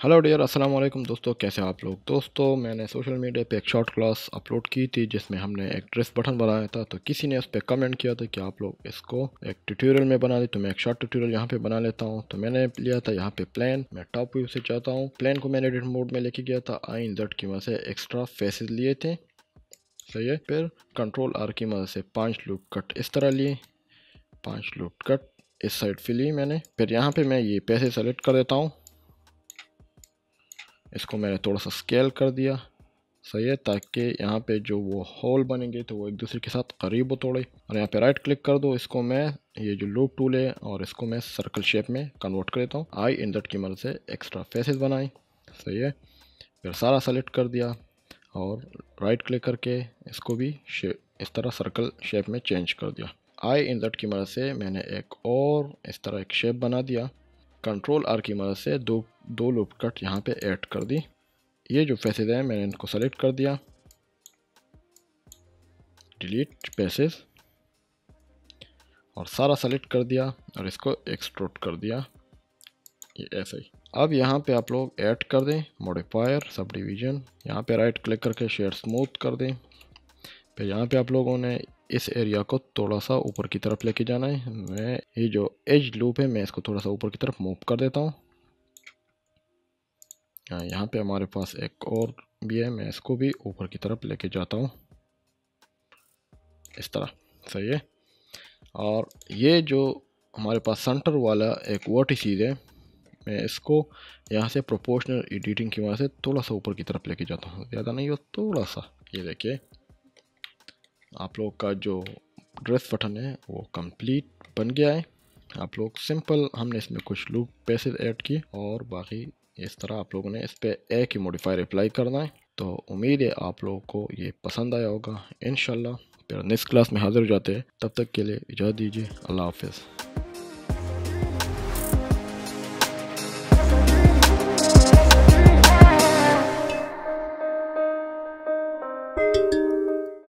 Hello dear, अस्सलाम वालेकुम दोस्तों, कैसे हैं आप लोग। दोस्तों, मैंने सोशल मीडिया पे एक शॉर्ट क्लास अपलोड की थी जिसमें हमने एक ड्रेस बटन बनाया था। तो किसी ने उस पर कमेंट किया था कि आप लोग इसको एक ट्यूटोरियल में बना दे। तो मैं एक शॉर्ट ट्यूटोरियल यहाँ पे बना लेता हूँ। तो मैंने लिया था यहाँ पे प्लेन। मैं टॉप व्यू से चाहता हूँ। प्लेन को मैंने एडिट मोड में लेके गया था। आई इन दैट की मदद से एक्स्ट्रा फेसेस लिए थे, सही है। फिर कंट्रोल आर की मदद से 5 लूप कट इस तरह लिए, 5 लूप कट इस साइड पे लिए मैंने। फिर यहाँ पे मैं ये पैसे सेलेक्ट कर देता हूँ। इसको मैंने थोड़ा सा स्केल कर दिया, सही है, ताकि यहाँ पे जो वो होल बनेंगे तो वो एक दूसरे के साथ करीब हो थोड़े। और यहाँ पे राइट क्लिक कर दो। इसको मैं ये जो लूप टूल है और इसको मैं सर्कल शेप में कन्वर्ट कर देता हूँ। आई इन दैट की मदद से एक्स्ट्रा फेसेस बनाई, सही है। फिर सारा सेलेक्ट कर दिया और राइट क्लिक करके इसको भी इस तरह सर्कल शेप में चेंज कर दिया। आई इन दैट की मदद से मैंने एक और इस तरह एक शेप बना दिया। कंट्रोल आर की मदद से दो लूप कट यहाँ पे ऐड कर दी। ये जो फेसेस हैं मैंने इनको सेलेक्ट कर दिया, डिलीट फेसेस, और सारा सेलेक्ट कर दिया और इसको एक्सट्रूड कर दिया, ये ऐसा ही। अब यहाँ पे आप लोग ऐड कर दें मॉडिफायर सब डिवीजन। यहाँ पे राइट क्लिक करके शेड स्मूथ कर दें। फिर यहाँ पे आप लोगों ने इस एरिया को थोड़ा सा ऊपर की तरफ लेके जाना है। मैं ये जो एज लूप है मैं इसको थोड़ा सा ऊपर की तरफ मूव कर देता हूँ। यहाँ पे हमारे पास एक और भी है, मैं इसको भी ऊपर की तरफ लेके जाता हूँ इस तरह, सही है। और ये जो हमारे पास सेंटर वाला एक वर्टिसेस है, मैं इसको यहाँ से प्रोपोर्शनल एडिटिंग की वजह से थोड़ा सा ऊपर की तरफ लेके जाता हूँ, ज़्यादा नहीं हो, थोड़ा सा। ये देखिए आप लोग का जो ड्रेस बटन है वो कंप्लीट बन गया है। आप लोग सिंपल, हमने इसमें कुछ लूप पैसेज ऐड किए और बाकी इस तरह आप लोगों ने इस पर एक ही मॉडिफायर अप्लाई करना है। तो उम्मीद है आप लोगों को ये पसंद आया होगा। इंशाल्लाह फिर नेक्स्ट क्लास में हाजिर हो जाते हैं। तब तक के लिए इजाज़त दीजिए। अल्लाह हाफिज़।